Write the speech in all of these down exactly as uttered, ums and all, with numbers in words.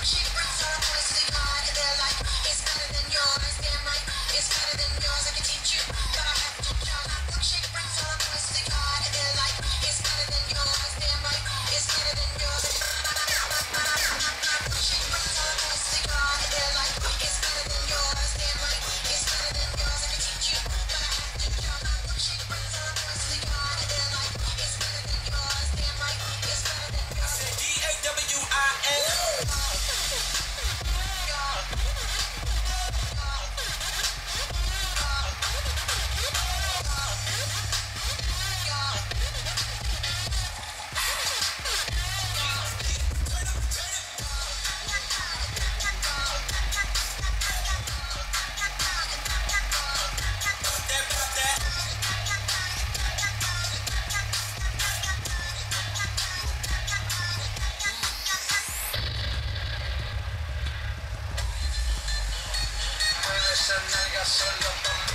Esas nalgas solo para mí.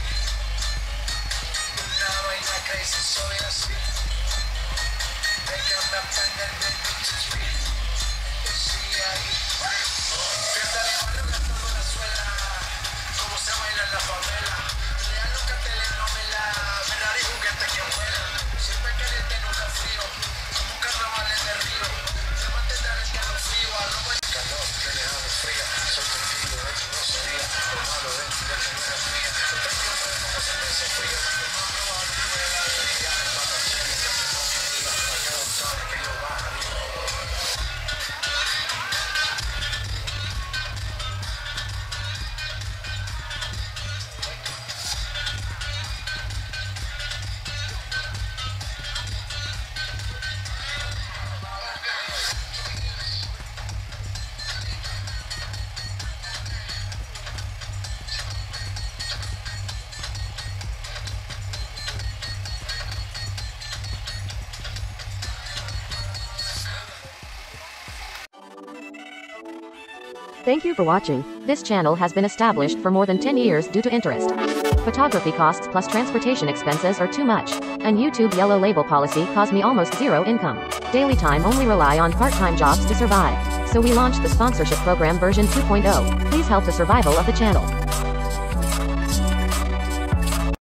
Una vaina crazy, soy así. Déjame aprender del bicho speed. Sí, ahí. Fiesta de barrio gastando la suela. Como se baila en la favela. Real nunca telenovela. Ferrari juguete que vuela. Siempre caliente nunca frío. Como un carnaval en el río. Se mantendrá el escalofrío. Arroba el calor que deja de fría. Soy testigo de que no sería lo malo de la primera fría. Soy testigo de cómo se me se frío. Lo más probable fue la alegría. El patachín que me conmigo. Para que no sabe que yo bajo arriba. Thank you for watching. This channel has been established for more than ten years due to interest. Photography costs plus transportation expenses are too much, and YouTube yellow label policy caused me almost zero income. Daily time only rely on part-time jobs to survive. So we launched the sponsorship program version two point oh. Please help the survival of the channel.